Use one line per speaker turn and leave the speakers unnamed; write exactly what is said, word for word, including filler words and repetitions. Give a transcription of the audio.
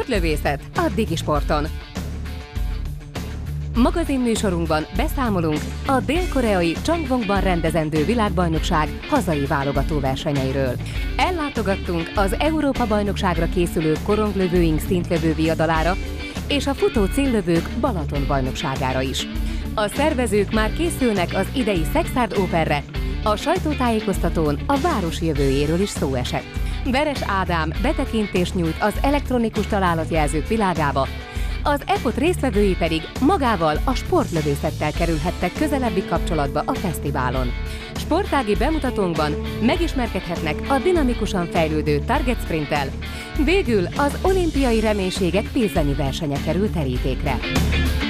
Sportlövészet a Digisporton. Magazinműsorunkban beszámolunk a dél-koreai Changwonban rendezendő világbajnokság hazai válogató versenyeiről. Ellátogattunk az Európa-bajnokságra készülő koronglövőink szintlövő viadalára és a futó céllövők Balaton bajnokságára is. A szervezők már készülnek az idei Szexárd Openre, a sajtótájékoztatón a város jövőjéről is szó esett. Veres Ádám betekintést nyújt az elektronikus találatjelzők világába, az e pé o té résztvevői pedig magával a sportlövészettel kerülhettek közelebbi kapcsolatba a fesztiválon. Sportági bemutatónkban megismerkedhetnek a dinamikusan fejlődő Target Sprinttel, végül az olimpiai reménységek pénzennyi versenye kerül terítékre.